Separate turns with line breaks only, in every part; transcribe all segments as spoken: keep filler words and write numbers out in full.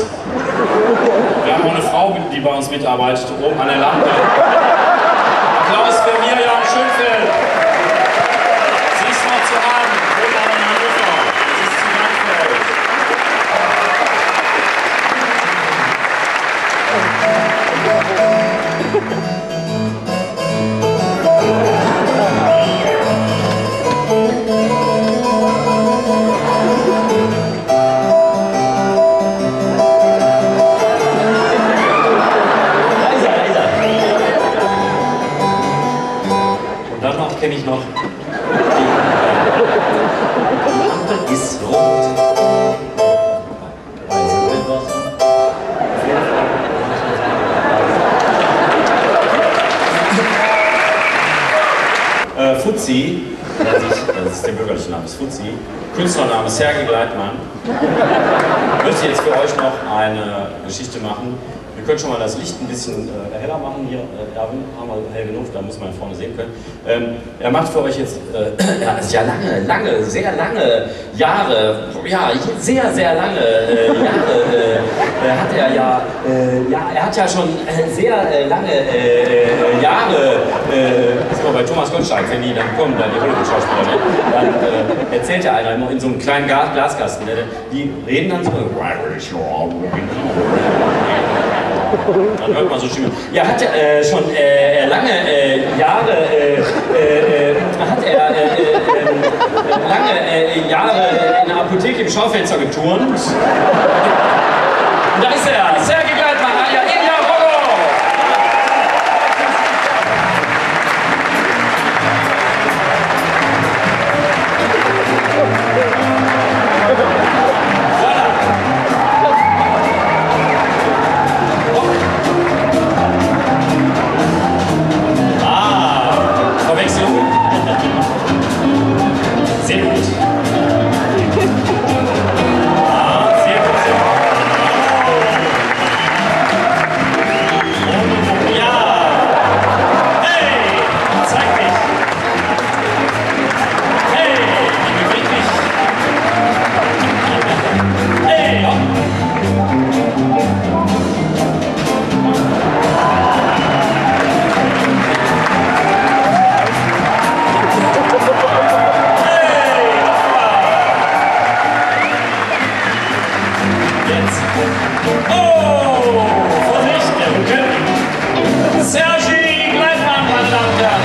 Applaus. Wir haben auch eine Frau, die bei uns mitarbeitet, oben an der Lampe. Applaus für Miriam Schönfeld. Sie ist noch zu haben. Wohnt aber in Hannover. Sie ist zu lang für euch.
Kenne ich noch. Die Lampe ist rot.
Äh, Fuzzi, das ist der bürgerliche Name, ist Fuzzi. Künstlername Sergei Gleitmann. Ich möchte jetzt für euch noch eine Geschichte machen. Wir können schon mal das Licht ein bisschen äh, heller machen. Hier, äh, da haben wir hell genug, da muss man vorne sehen können. Ähm, er macht für euch jetzt äh, ja, ja, lange, lange, sehr lange Jahre, ja, sehr, sehr lange äh, Jahre äh, hat er ja, äh, ja, er hat ja schon äh, sehr äh, lange äh, Jahre, äh, sind wir bei Thomas Gottschalk, wenn die dann kommen, dann die Hollywood-Schauspieler, ne? Dann äh, erzählt ja einer immer in so einem kleinen Glaskasten, ne? Die reden dann so, dann hört man so schön. Ja, hat er äh, schon äh, lange äh, Jahre, äh, äh, hat er äh, äh, lange äh, Jahre in der Apotheke im Schaufenster geturnt. Und da ist er, Sergei Gleitmann, alias Ilja Roggow. Sehr gut. Ah, sehr gut, sehr gut. Ja. Hey, zeig mich. Hey, beweg mich. Hey, ja. Sergei Gleitmann, meine Damen und Herren.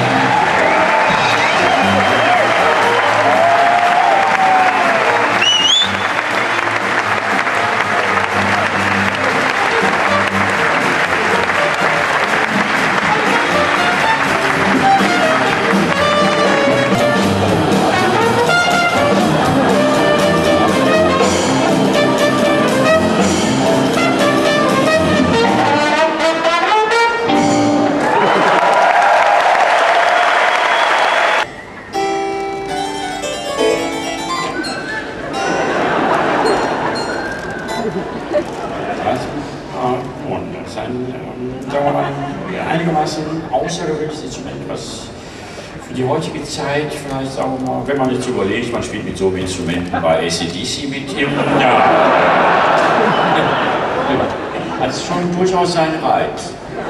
Und das ist ein, ähm, sagen wir mal, einigermaßen außergewöhnliches Instrument, was für die heutige Zeit vielleicht, sagen wir mal, wenn man jetzt überlegt, man spielt mit so Instrumenten bei A C D C mit im, ja, hat es schon durchaus seinen Reiz.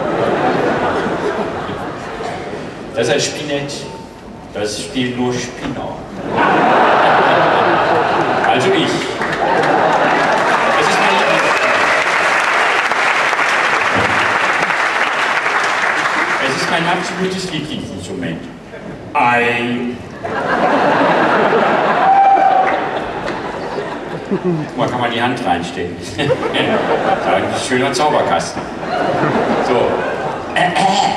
Das ist ein Spinett, das spielt nur Spinner. Also ich. Es ist mein absolutes Lieblingsinstrument. Ei. Guck mal, kann man die Hand reinstecken. Das ist ein schöner Zauberkasten. So. Äh, äh.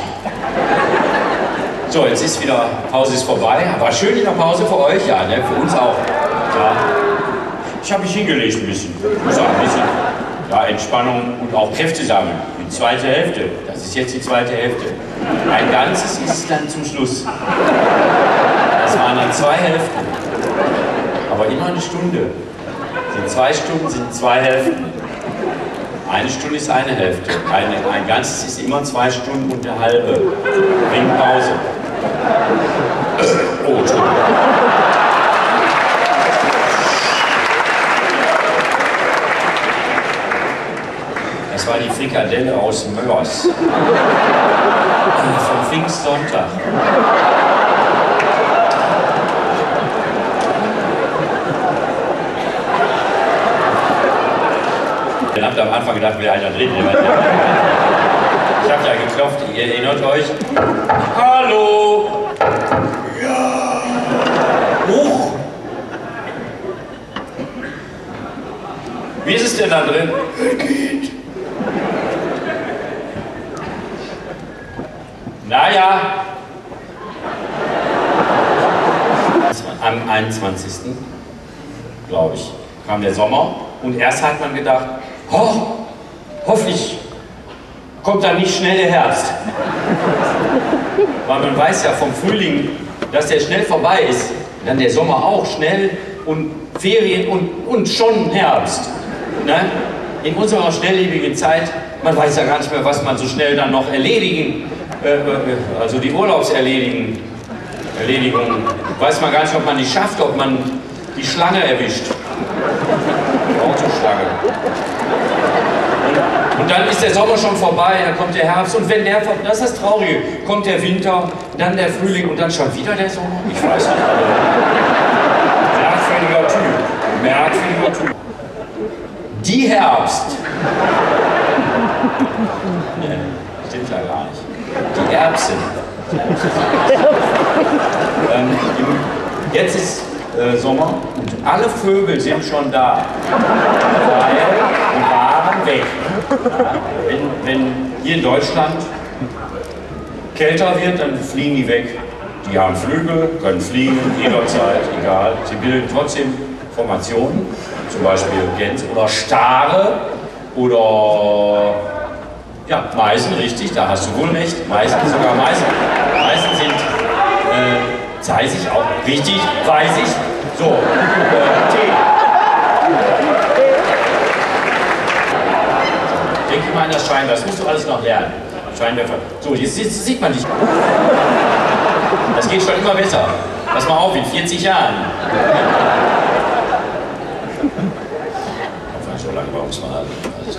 So, jetzt ist wieder, Pause ist vorbei. War schön in der Pause für euch, ja, ne? Für uns auch. Ja. Ich habe mich hingelegt ein bisschen. Ich muss auch ein bisschen ja, Entspannung und auch Kräfte sammeln. Die zweite Hälfte. Das ist jetzt die zweite Hälfte. Ein Ganzes ist es dann zum Schluss. Das waren dann zwei Hälften. Aber immer eine Stunde. Die zwei Stunden sind zwei Hälften. Eine Stunde ist eine Hälfte. Ein, ein Ganzes ist immer zwei Stunden und eine halbe. Wegen Pause. Oh, Entschuldigung. Das war die Frikadelle aus Mörs. Vom Pfingstsonntag. Ihr habt am Anfang gedacht, wäre einer drin. Ich habe ja geklopft, ihr erinnert euch. Hallo! Ja! Hoch! Wie ist es denn da drin? Geht. Naja. Am einundzwanzigsten glaube ich, kam der Sommer und erst hat man gedacht, oh, hoffentlich kommt dann nicht schnell der Herbst. Weil man weiß ja vom Frühling, dass der schnell vorbei ist. Dann der Sommer auch schnell und Ferien und, und schon Herbst. Ne? In unserer schnelllebigen Zeit, man weiß ja gar nicht mehr, was man so schnell dann noch erledigen, äh, also die Urlaubserledigen, Erledigung, weiß man gar nicht, ob man die schafft, ob man die Schlange erwischt. Die Autoschlange. Und, und dann ist der Sommer schon vorbei, dann kommt der Herbst und wenn der, das ist das Traurige, kommt der Winter, dann der Frühling und dann schon wieder der Sommer. Ich weiß nicht. Merkwürdiger Typ. Merkwürdiger Typ. Die Herbst. Nee, stimmt ja gar nicht. Die Erbsen. ähm, jetzt ist äh, Sommer und alle Vögel sind schon da. Weil die waren weg. Ja, wenn, wenn hier in Deutschland kälter wird, dann fliegen die weg. Die haben Flügel, können fliegen, jederzeit, egal. Sie bilden trotzdem Formationen. Zum Beispiel Gänse oder Stare oder ja, Meisen, richtig, da hast du wohl recht. Meisen, sogar Meisen. Meisen sind äh, zeisig, auch richtig, weiß ich. So, äh, Tee. Denke mal an das Scheinwerfer, das musst du alles noch lernen. Scheinwerfer. So, jetzt, jetzt sieht man dich. Das geht schon immer besser. Pass mal auf, in vierzig Jahren. So lange bei uns mal.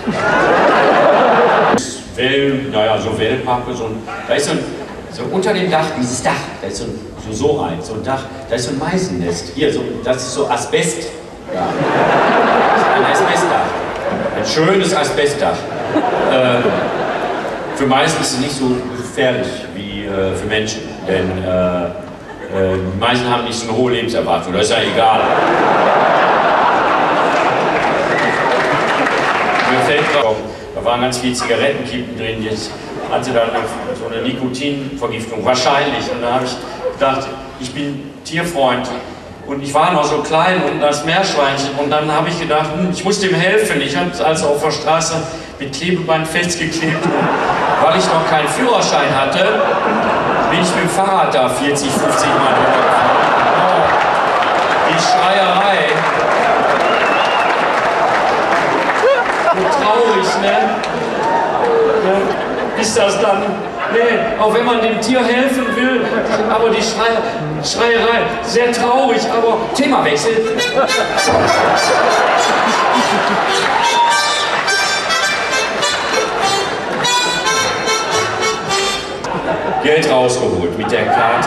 Well, naja, so Wellpappe, so ein, da ist so, ein, so unter dem Dach, dieses Dach, da ist so, ein, so, so ein, so ein Dach, da ist so ein Meisennest. Hier, so, das ist so Asbest. Ja. Das ist ein Asbestdach. Ein schönes Asbestdach. Äh, für Meisen ist es nicht so gefährlich wie äh, für Menschen, denn äh, äh, Meisen haben nicht so eine hohe Lebenserwartung, das ist ja egal. Mir fällt drauf, da waren ganz viele Zigarettenkippen drin, jetzt hatte dann so eine Nikotinvergiftung, wahrscheinlich. Und da habe ich gedacht, ich bin Tierfreund und ich war noch so klein und das Meerschweinchen und dann habe ich gedacht, hm, ich muss dem helfen. Ich habe es also auf der Straße mit Klebeband festgeklebt und weil ich noch keinen Führerschein hatte, bin ich mit dem Fahrrad da vierzig, fünfzig Mal durchgefahren. Oh, die Schreierei. Traurig, ne? Ja, ist das dann? Nee, auch wenn man dem Tier helfen will, aber die Schrei Schreierei, sehr traurig, aber Themawechsel. Geld rausgeholt mit der Karte.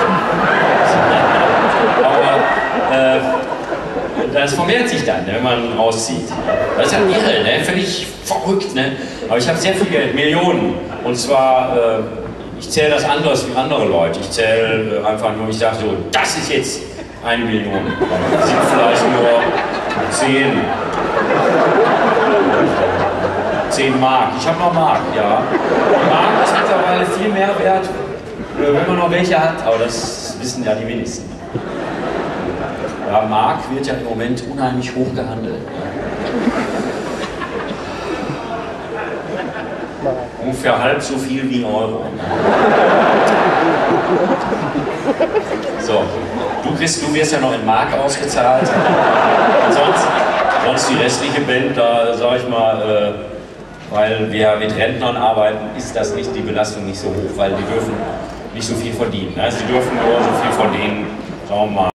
Aber äh, das vermehrt sich dann, ne, wenn man rauszieht. Das ist ja irre, ne? Völlig verrückt. Ne? Aber ich habe sehr viel Geld, Millionen. Und zwar, äh, ich zähle das anders wie andere Leute. Ich zähle äh, einfach nur, ich sage so, das ist jetzt eine Million. Das sind vielleicht nur zehn. Zehn Mark. Ich habe noch Mark, ja. Mark ist mittlerweile viel mehr wert, äh, wenn man noch welche hat. Aber das wissen ja die wenigsten. Ja, Mark wird ja im Moment unheimlich hoch gehandelt. Ungefähr halb so viel wie Euro. So, du, kriegst, du wirst ja noch in Mark ausgezahlt. Sonst, sonst die restliche Band, da sag ich mal, äh, weil wir mit Rentnern arbeiten, ist das nicht die Belastung nicht so hoch, weil die dürfen nicht so viel verdienen. Also die dürfen nur so viel verdienen, sagen wir mal.